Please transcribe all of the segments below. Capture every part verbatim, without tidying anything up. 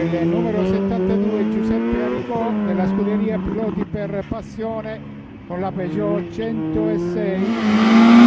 il numero settantadue Giuseppe Aricò della scuderia Piloti per Passione con la Peugeot centosei.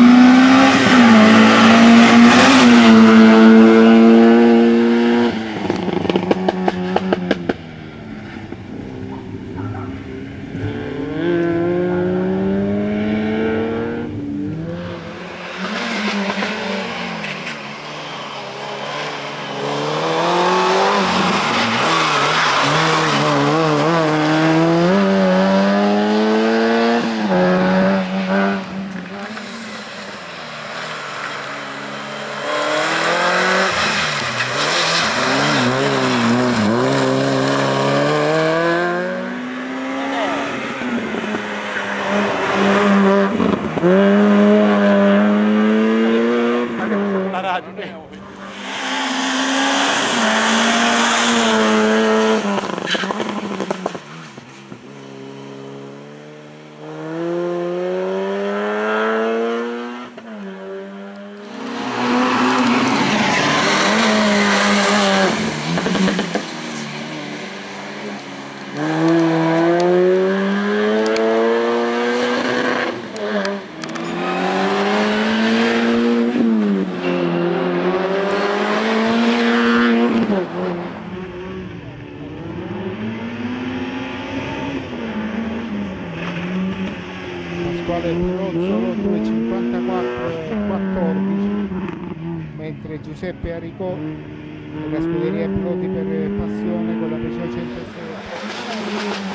Pasquale Pirozzolo due cinquantaquattro quattordici, mentre Giuseppe Aricò della scuderia Piloti per Passione con la Peugeot centosei.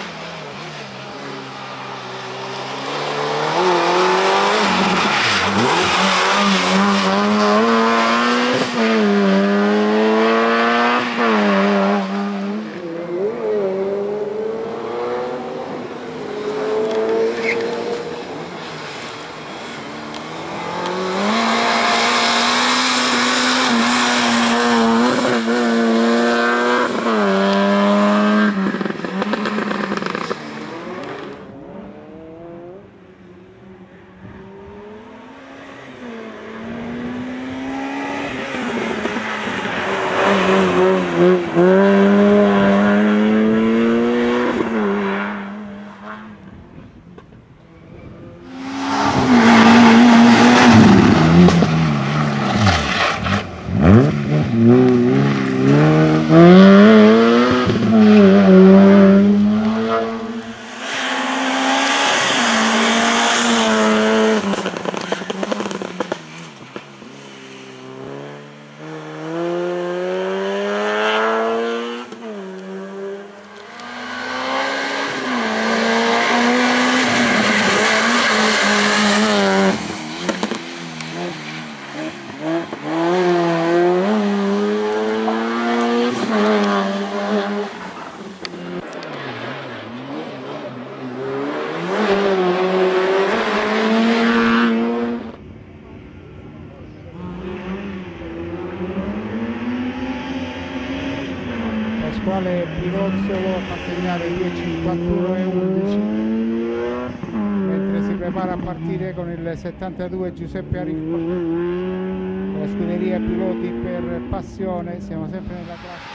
Pasquale Pirozzolo fa segnare due cinquantuno e undici, mentre si prepara a partire con il settantadue Giuseppe Aricò della scuderia Piloti per Passione. Siamo sempre nella classe.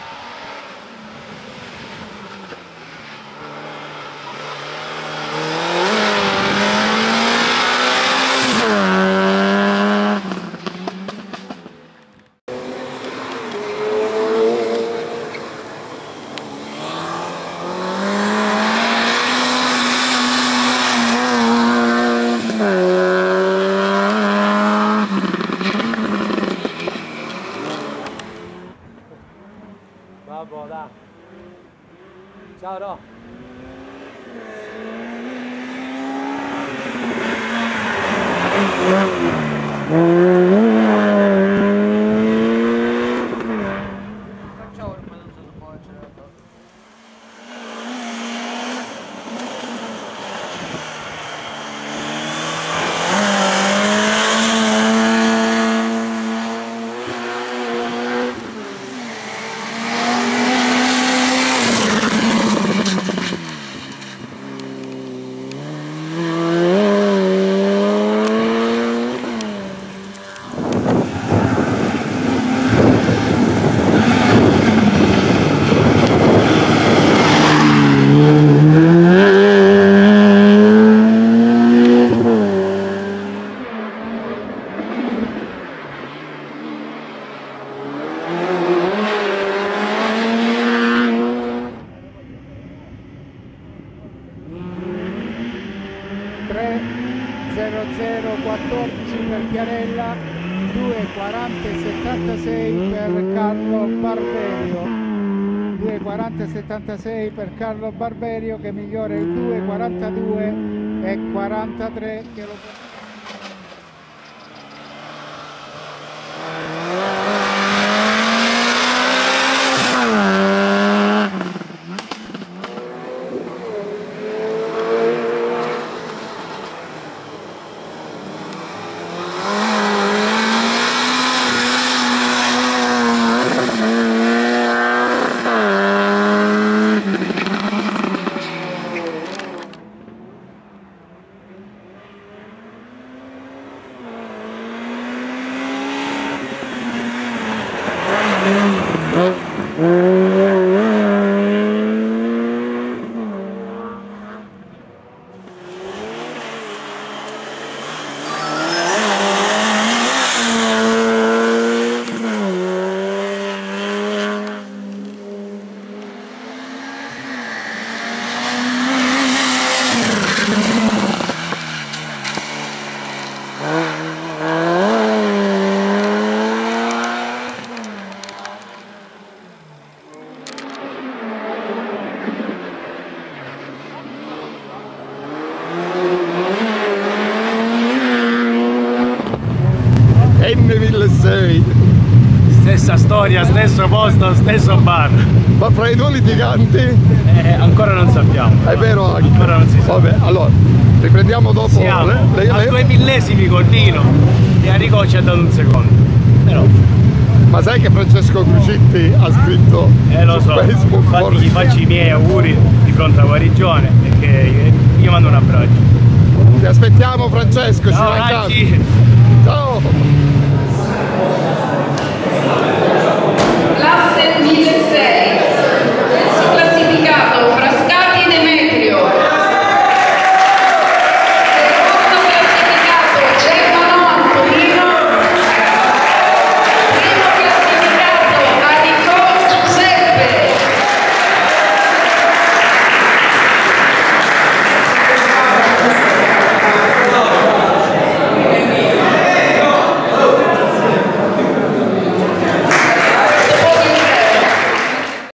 Bravo, dai. Ciao, no. Ciao, ma non so se può accelerare. zero zero quattordici per Chiarella, due quaranta settantasei per Carlo Barberio, due quaranta settantasei per Carlo Barberio che migliora il due quarantadue e quarantatré che lo Stessa storia, stesso posto, stesso bar. Ma fra i due litiganti? Eh, ancora non sappiamo. È vero anche. Ancora non si sa. Vabbè, allora, riprendiamo dopo. Siamo le, le, a le... due millesimi con Nino e Enrico ci ha dato un secondo. Però. Ma sai che Francesco Crucitti ha scritto Eh lo su so, Facebook? infatti vorrei... gli faccio i miei auguri di pronta guarigione e che io mando un abbraccio. Ti aspettiamo Francesco, Ciao ci Raggi! Ciao!